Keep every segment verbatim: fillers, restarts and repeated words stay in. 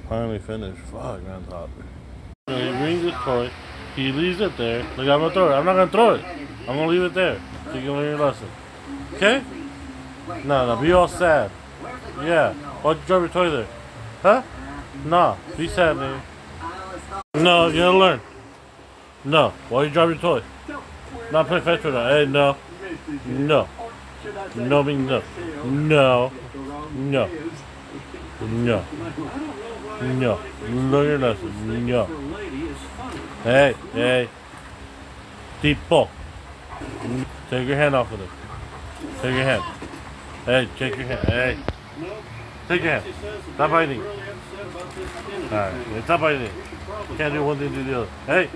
Finally finished. Fuck, man, top. So he brings his toy. He leaves it there. Look, I'm gonna throw it. I'm not gonna throw it. I'm gonna leave it there so you can learn your lesson. Okay? No, no, be all sad. Yeah. Why'd you drop your toy there? Huh? Nah, be sad, man. No, you gotta learn. No. Why'd you drop your toy? Not play fetch with that. Hey, no. No. No means no. No. No. No. No. Learn your lesson. No. Hey, hey. Tipo. Take your hand off of it. Take your hand. Hey, take your hand. Hey. Take your hand. Stop biting. Alright, stop biting. Can't do one thing to the other. Hey.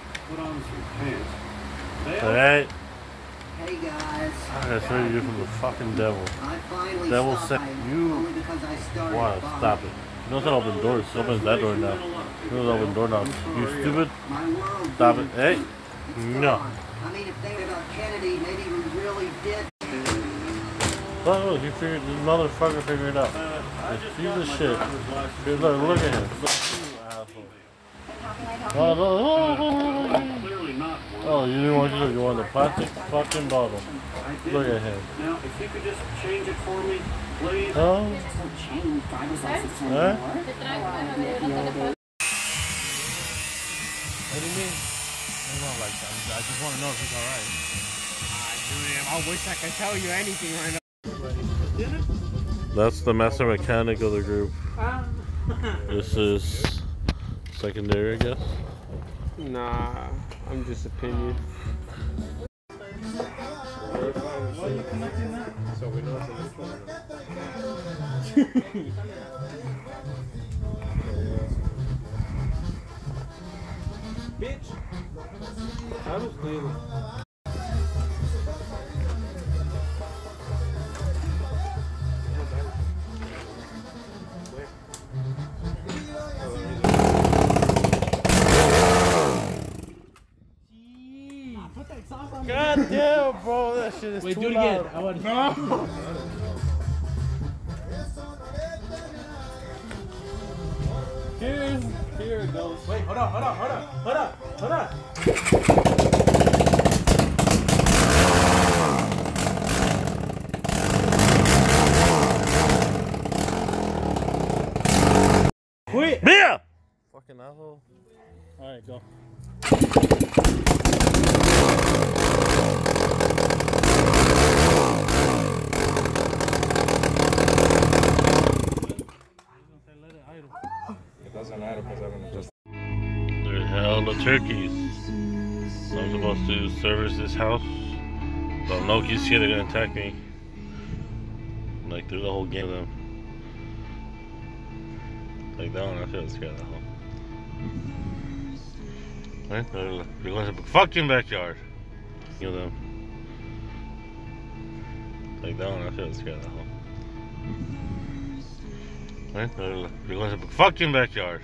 Hey. Hey guys. I gotta show you from the fucking devil. I finally Devil stopped said by you only because I started wanna bothering. stop it. You know it's not open doors. It opens that door now. You know it's open door now. You stupid. My world Stop it. didn't- Hey. it's No. gone. I mean, if thinking about Kennedy, maybe we really did. Look, look, you figured, this motherfucker figured it out. This piece of shit. Here, look, look at him. Look, you asshole. Oh, no, oh, oh, you didn't want to look. You wanted the plastic fucking bottle. Look at him. Now, if you could just change it for me, please. Oh. Huh? What do you mean? I'm not like that. I just want to know if he's alright. I wish I could tell you anything right now. That's the master mechanic of the group. This is secondary, I guess. Nah, I'm just opinion. So we know Bitch! I was clearly. God damn, bro, that shit is Wait, too do it loud. again. I want no. Here, here it goes. Wait, hold on, hold on, hold on, hold on, hold on. Quit! Yeah! Fucking asshole. Alright, go. It doesn't matter because I don't just. There's hella turkeys. I'm supposed to service this house. But Loki's here, they're gonna attack me. Like through the whole game of them. Like that one, I feel scared of that one. Right? They're going to the fucking backyard. You know them. Like that one, I feel scared of that one. Right? They're going to the fucking backyard.